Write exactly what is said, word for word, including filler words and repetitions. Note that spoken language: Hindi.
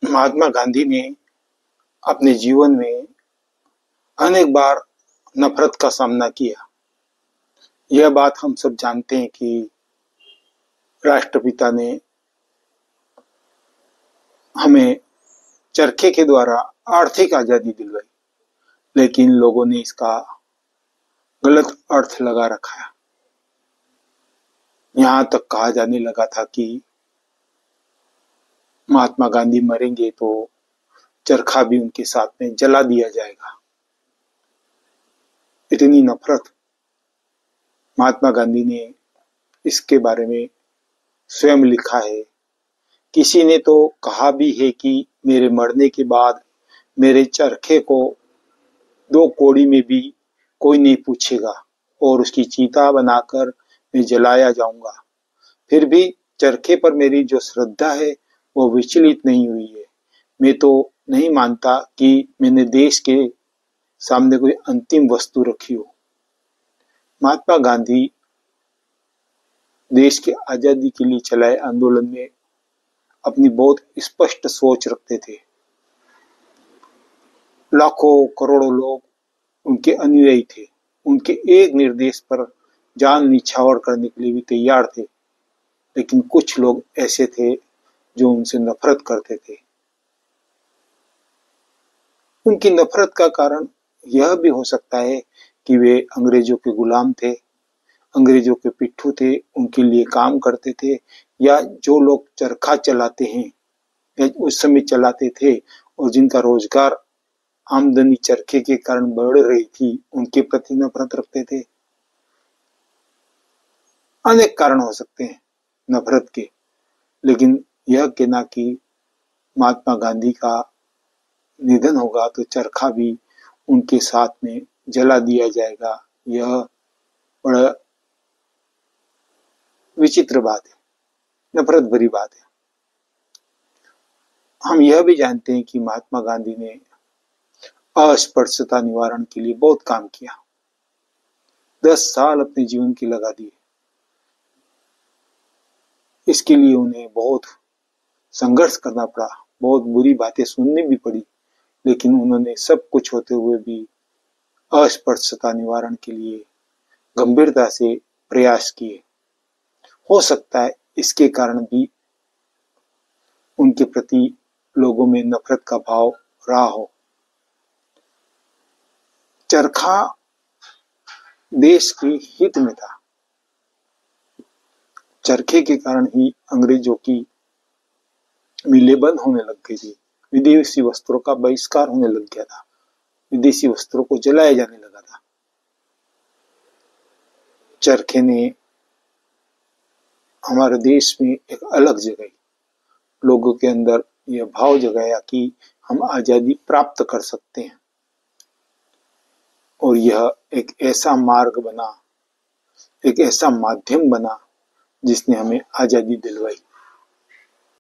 महात्मा गांधी ने अपने जीवन में अनेक बार नफरत का सामना किया। यह बात हम सब जानते हैं कि राष्ट्रपिता ने हमें चरखे के द्वारा आर्थिक आजादी दिलवाई, लेकिन लोगों ने इसका गलत अर्थ लगा रखा है। यहाँ तक कहा जाने लगा था कि महात्मा गांधी मरेंगे तो चरखा भी उनके साथ में जला दिया जाएगा। इतनी नफरत महात्मा गांधी ने इसके बारे में स्वयं लिखा है। किसी ने तो कहा भी है कि मेरे मरने के बाद मेरे चरखे को दो कोड़ी में भी कोई नहीं पूछेगा और उसकी चीता बनाकर मैं जलाया जाऊंगा। फिर भी चरखे पर मेरी जो श्रद्धा है वो विचलित नहीं हुई है। मैं तो नहीं मानता कि मैंने देश के सामने कोई अंतिम वस्तु रखी हो। महात्मा गांधी देश की आजादी के लिए चलाए आंदोलन में अपनी बहुत स्पष्ट सोच रखते थे। लाखों करोड़ों लोग उनके अनुयायी थे। उनके एक निर्देश पर जान निछावर करने के लिए भी तैयार थे। लेकिन कुछ लोग ऐसे थे जो उनसे नफरत करते थे। उनकी नफरत का कारण यह भी हो सकता है कि वे अंग्रेजों के गुलाम थे, अंग्रेजों के पिट्ठू थे, उनके लिए काम करते थे, या जो लोग चरखा चलाते हैं या उस समय चलाते थे और जिनका रोजगार आमदनी चरखे के कारण बढ़ रही थी, उनके प्रति नफरत रखते थे। अनेक कारण हो सकते हैं नफरत के, लेकिन यह कहना कि महात्मा गांधी का निधन होगा तो चरखा भी उनके साथ में जला दिया जाएगा, यह बड़ा विचित्र बात है, नफरत भरी बात है। हम यह भी जानते हैं कि महात्मा गांधी ने अस्पृश्यता निवारण के लिए बहुत काम किया। दस साल अपने जीवन की लगा दिए। इसके लिए उन्हें बहुत संघर्ष करना पड़ा, बहुत बुरी बातें सुननी भी पड़ी, लेकिन उन्होंने सब कुछ होते हुए भी अस्पृश्यता निवारण के लिए गंभीरता से प्रयास किए। हो सकता है इसके कारण भी उनके प्रति लोगों में नफरत का भाव रहा हो। चरखा देश के हित में था। चरखे के कारण ही अंग्रेजों की मिलें बंद होने लग गई थी। विदेशी वस्त्रों का बहिष्कार होने लग गया था। विदेशी वस्त्रों को जलाया जाने लगा था। चरखे ने हमारे देश में एक अलग जगह, लोगों के अंदर यह भाव जगाया कि हम आजादी प्राप्त कर सकते हैं, और यह एक ऐसा मार्ग बना, एक ऐसा माध्यम बना जिसने हमें आजादी दिलवाई।